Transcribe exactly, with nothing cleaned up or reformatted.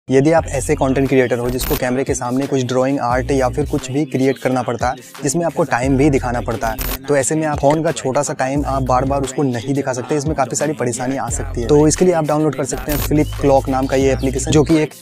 यदि आप ऐसे कंटेंट क्रिएटर हो जिसको कैमरे के सामने कुछ ड्राइंग आर्ट या फिर कुछ भी क्रिएट करना पड़ता है जिसमें आपको टाइम भी दिखाना पड़ता है, तो ऐसे में आप फोन का छोटा सा टाइम आप बार बार उसको नहीं दिखा सकते। इसमें काफी सारी परेशानी आ सकती है। तो इसके लिए आप डाउनलोड कर सकते हैं फ्लिप क्लॉक नाम का ये एप्लीकेशन, जो कि एक